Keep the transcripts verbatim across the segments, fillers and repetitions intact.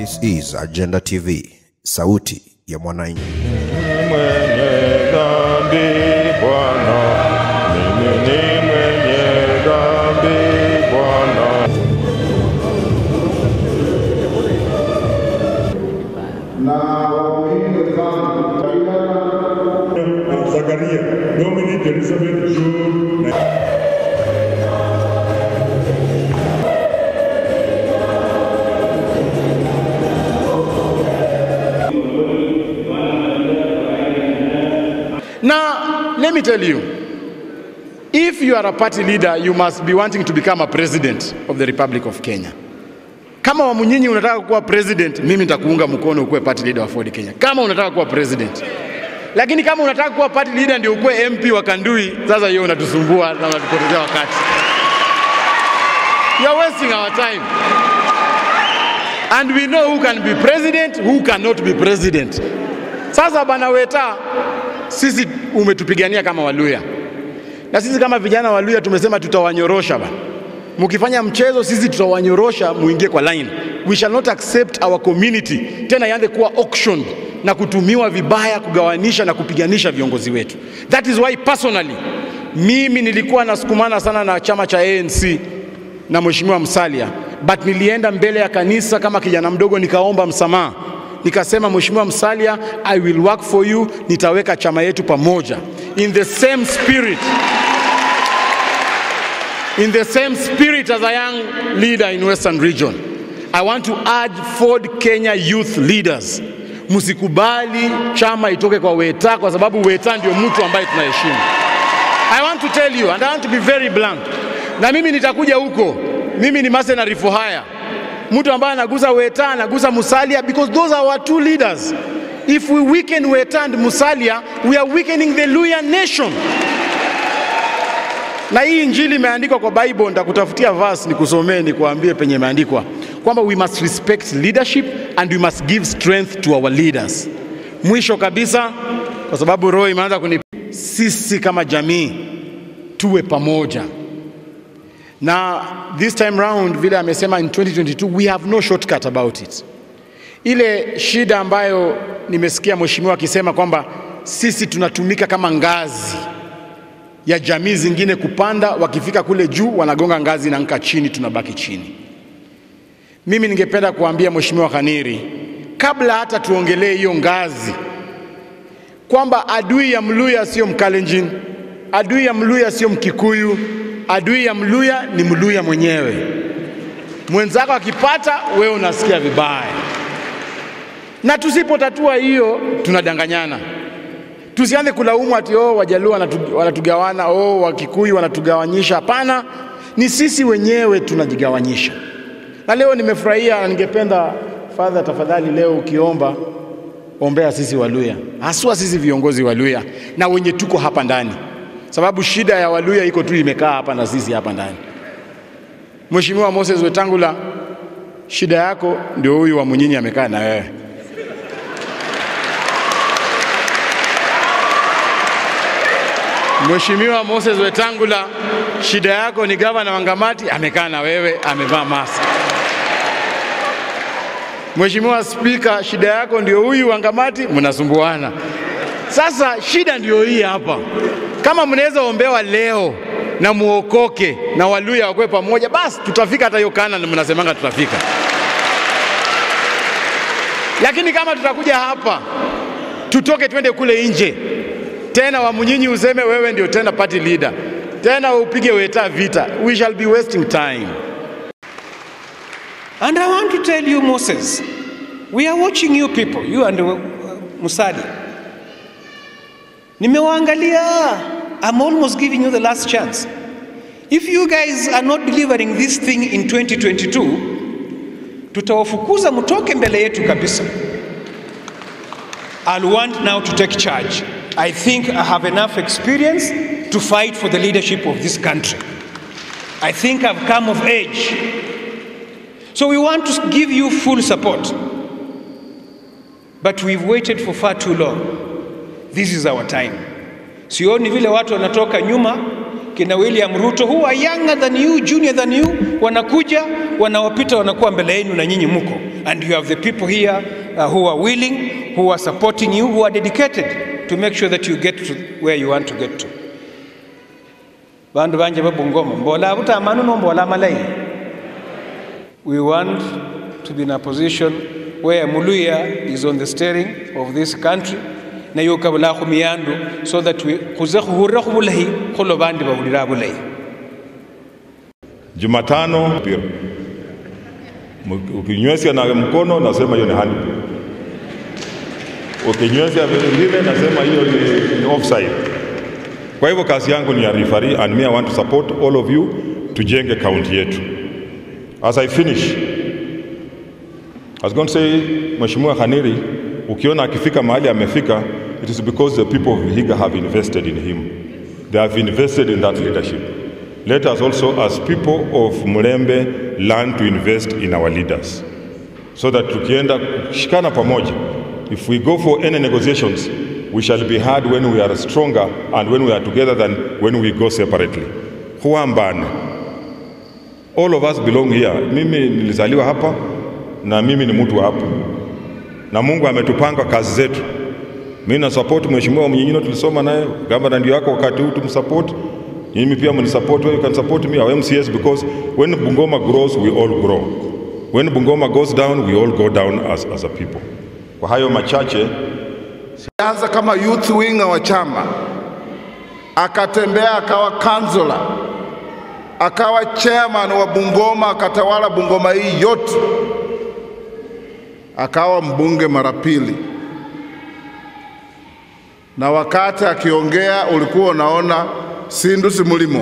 This is Agenda T V, sauti ya mwananchi. Mwenye dhambi Bwana, mimi ni mwenye dhambi Bwana. Na wamuhimu sana Zakaria, Dominic Elizabeth Jude. Now, let me tell you, if you are a party leader, you must be wanting to become a president of the Republic of Kenya. Kama Wamunyinyi unataka kuwa president, mimi nitakuunga mkono ukuwe party leader wa Ford Kenya. Kama unataka kuwa president. Lakini kama unataka kuwa party leader ndio ukuwe M P wa Kandui, sasa hiyo unatusumbua na unatupotezea wakati. You are wasting our time. And we know who can be president, who cannot be president. Sasa bana Weta, sisi umetupigania kama Waluya. Na sisi kama vijana Waluya tumesema tutawanyorosha bana. Mukifanya mchezo sisi tutawanyorosha muingie kwa line. We shall not accept our community tena ianze kuwa auction na kutumiwa vibaya kugawanisha na kupiganisha viongozi wetu. That is why personally mimi nilikuwa nasukumana sana na chama cha A N C na Mheshimiwa Musalia, but nilienda mbele ya kanisa kama kijana mdogo nikaomba msamaha. Nikasema Mheshimiwa Musalia, I will work for you, nitaweka chama yetu pamoja. In the same spirit, in the same spirit as a young leader in Western Region, I want to urge Ford Kenya youth leaders, musikubali chama itoke kwa Weta kwa sababu Weta ndio mtu ambaye tunaheshimu. I want to tell you, and I want to be very blunt, na mimi nitakuja huko, mimi ni mercenary for hire. Mtu ambaye anagusa Weta, anagusa Musalia, because those are our two leaders. If we weaken Weta and Musalia, we are weakening the Luya nation. Na hii injili imeandikwa kwa Bible, nitakutafutia verse nikusomee nikuambie penye imeandikwa kwamba we must respect leadership and we must give strength to our leaders. Mwisho kabisa, kwa sababu roho imeanza kuni, sisi kama jamii tuwe pamoja. Na this time round vile amesema in twenty twenty-two, we have no shortcut about it. Ile shida ambayo nimesikia mheshimiwa akisema kwamba sisi tunatumika kama ngazi ya jamii zingine kupanda, wakifika kule juu wanagonga ngazi na nka chini, tunabaki chini. Mimi ningependa kuambia mheshimiwa Khaniri, kabla hata tuongelee hiyo ngazi, kwamba adui ya Mluya sio Mkalenjin, adui ya Mluya sio Mkikuyu, adui ya Mluya ni Mluya mwenyewe. Mwenzako akipata, wewe unasikia vibaya. Na tusipotatua hiyo, tunadanganyana. Tusianze kulaumu ati oh Wajaluo wanatugawana, oh Wakikuyu wanatugawanyisha. Hapana, ni sisi wenyewe tunajigawanyisha. Na leo nimefurahia, ningependa Father tafadhali leo ukiomba ombea sisi Waluya. Haswa sisi viongozi Waluya na wenye tuko hapa ndani. Sababu shida ya Waluya iko tu imekaa hapa na sisi hapa ndani. Mheshimiwa Moses Wetangula, shida yako ndio huyu wa Munyinyi amekaa na wewe. Mheshimiwa Moses Wetangula, shida yako ni gavana wa Ngamati amekaa na wewe, amevaa mask. Mheshimiwa Speaker, shida yako ndio huyu wa Ngamati, mnasumbuana. Sasa shida ndio hii hapa. Kama mnaweza ombewa leo na muokoke na Waluya wakwe pamoja, basi tutafika hata hiyo kana na mnasemanga tutafika. Lakini kama tutakuja hapa, tutoke twende kule nje, tena wa Munyinyi useme wewe ndio tena party leader, tena upige Weta vita, we shall be wasting time. And I want to tell you, Moses, we are watching you people, you and uh, Musalia. Nimewaangalia, I'm almost giving you the last chance. If you guys are not delivering this thing in twenty twenty-two, tutawafukuza mutoke mbele yetu kabisa. I'll want now to take charge. I think I have enough experience to fight for the leadership of this country. I think I've come of age. So we want to give you full support. But we've waited for far too long. This is our time. Sioni vile watu wanatoka nyuma kina William Ruto who are younger than you, junior than you, wanakuja wanawapita wanakuwa mbele yenu na nyinyi muko, and you have the people here uh, who are willing, who are supporting you, who are dedicated to make sure that you get to where you want to get to. Bandu banje ba Bungoma mbola butamanu no mbola malai. We want to be in a position where Muluya is on the steering of this country na yokabula khumiyandu, so that we kuzekhu hurrakhu bulahi kholo bandi bawulira bulahi. Jumatano pia ukinywesha na mkono nasema hiyo ni hand, ukinywesha vile nasema hiyo ni offside. Kwa hivyo kazi yangu ni ya referee, and me I want to support all of you tujenge county yetu. As I finish, I was going to say, Mheshimiwa Khaniri, ukiona akifika mahali amefika, it is because the people of Vihiga have invested in him. They have invested in that leadership. Let us also, as people of Mulembe, learn to invest in our leaders, so that tukienda kushikana pamoja, if we go for any negotiations, we shall be heard when we are stronger and when we are together than when we go separately. Huambane. All of us belong here. Mimi nilizaliwa hapa na mimi ni mtu hapa. Na Mungu ametupanga kazi zetu. Mimi na support Mheshimiwa Mnyinyi, tulisoma naye, gavana ndio yako wakati huu tumsupport. Mimi pia mnisupport, you can support me, our M C S, because when Bungoma grows, we all grow. When Bungoma goes down, we all go down as, as a people. Kwa hayo machache, anza kama youth wing wa chama, akatembea akawa councillor, akawa chairman wa Bungoma, akatawala Bungoma hii yote, akawa mbunge mara pili, na wakati akiongea ulikuwa unaona sindu si mulimo.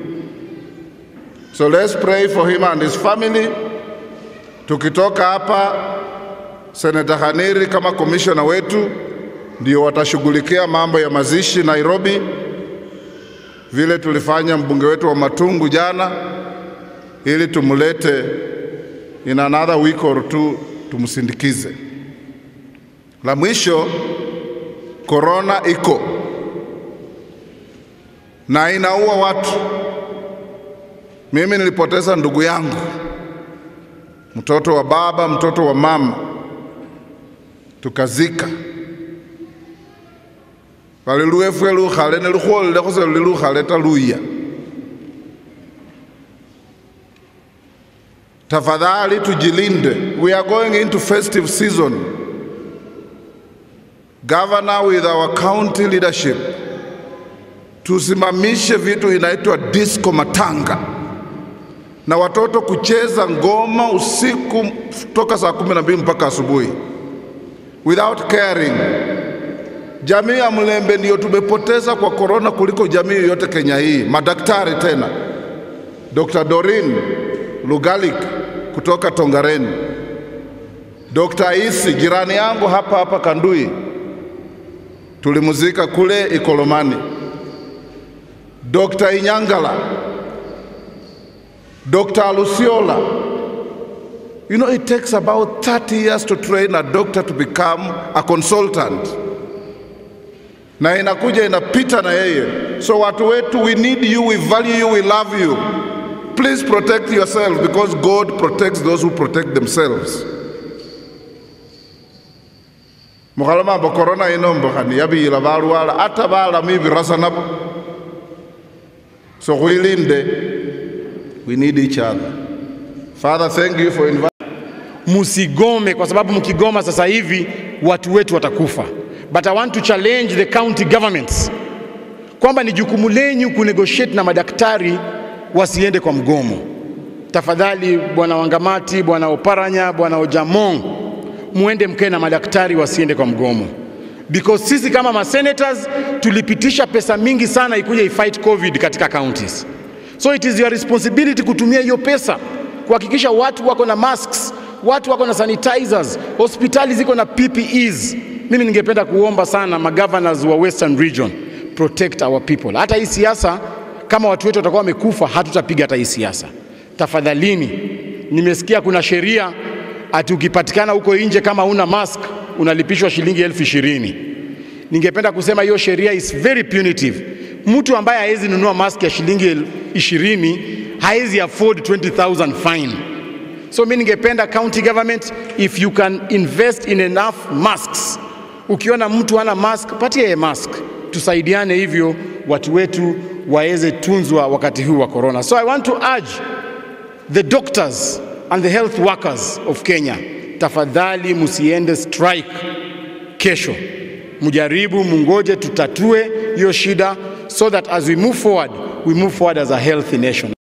So let's pray for him and his family. Tukitoka hapa, Senator Khaniri kama commissioner wetu ndio watashughulikia mambo ya mazishi Nairobi, vile tulifanya mbunge wetu wa Matungu jana, ili tumulete in another week or two tumsindikize. La mwisho, corona iko na inaua watu. Mimi nilipoteza ndugu yangu, mtoto wa baba, mtoto wa mama, tukazika. Waliluefu elu khale nelukhole lekose lilu khale taluya. Tafadhali tujilinde. We are going into festive season. Governor, with our county leadership, tusimamishe vitu inaitwa disco matanga, na watoto kucheza ngoma usiku toka saa kumi na mbili mpaka asubuhi without caring. Jamii ya Mulembe ndio tumepoteza kwa corona kuliko jamii yote Kenya hii. Madaktari tena, Doctor Doreen Lugalik kutoka Tongareni, Doctor Isi jirani yangu hapa hapa Kandui, tulimuzika kule Ikolomani, Doctor Inyangala, Doctor Alusiola. You know, it takes about thirty years to train a doctor to become a consultant. Na inakuja inapita na yeye. So watu wetu, we need you, we value you, we love you. Please protect yourself, because God protects those who protect themselves. Mukhalama ba corona inombo khani yabi ila balwala atabala mibirasa nabo. So wilinde, we need each other. Father, thank you for inviting. Musigome, kwa sababu mkigoma sasa hivi watu wetu watakufa. But I want to challenge the county governments kwamba ni jukumu lenyu kunegotiate na madaktari wasiende kwa mgomo. Tafadhali bwana Wangamati, bwana Oparanya, bwana Ojamong, muende mkae na madaktari wasiende kwa mgomo. Because sisi kama ma senators tulipitisha pesa mingi sana ikuja ifight COVID katika counties. So it is your responsibility kutumia hiyo pesa kuhakikisha watu wako na masks, watu wako na sanitizers, hospitali ziko na P P Es. Mimi ningependa kuomba sana magovernors wa Western Region, protect our people. Hata hii siasa, kama watu wetu watakuwa wamekufa, hatutapiga hata hii siasa. Tafadhalini, nimesikia kuna sheria ati ukipatikana huko nje kama una mask unalipishwa shilingi elfu ishirini. Ningependa kusema hiyo sheria is very punitive. Mtu ambaye haezi nunua mask ya shilingi ishirini haezi afford twenty thousand fine. So mimi ningependa county government, if you can invest in enough masks. Ukiona mtu ana mask, patie ye mask. Tusaidiane hivyo watu wetu waeze tunzwa wakati huu wa corona. So I want to urge the doctors and the health workers of Kenya, tafadhali musiende strike kesho. Mujaribu, mungoje tutatue hiyo shida, so that as we move forward, we move forward as a healthy nation.